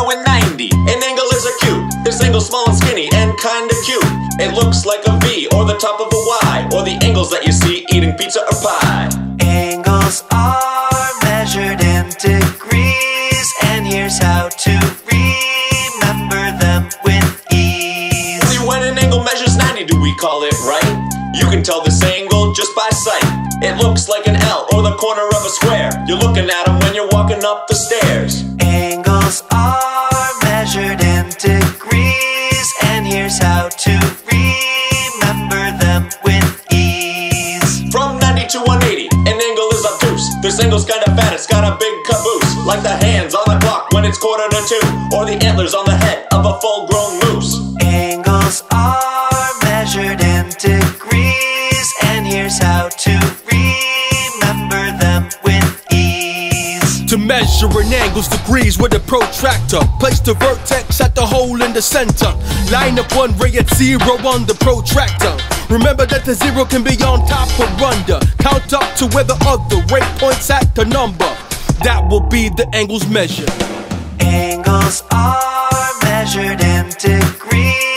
0 and 90. An angle is acute. This angle's small and skinny and kinda cute. It looks like a V or the top of a Y, or the angles that you see eating pizza or pie. Angles are measured in degrees, and here's how to remember them with ease. See, when an angle measures 90, do we call it right? You can tell this angle just by sight. It looks like an L or the corner of a square. You're looking at them when you're walking up the stairs. Angles are measured in degrees, and here's how to remember them with ease. From 90 to 180, an angle is obtuse. This angle's kinda fat, it's got a big caboose, like the hands on the clock when it's 1:45, or the antlers on the head of a full-grown moose. Angles are measured in degrees, and here's how to remember them with ease. To measure an angle's degrees with a protractor, place the vertex at the hole in the center. Line up one ray at 0 on the protractor. Remember that the 0 can be on top or under. Count up to where the other ray points at the number. That will be the angle's measure. Angles are measured in degrees,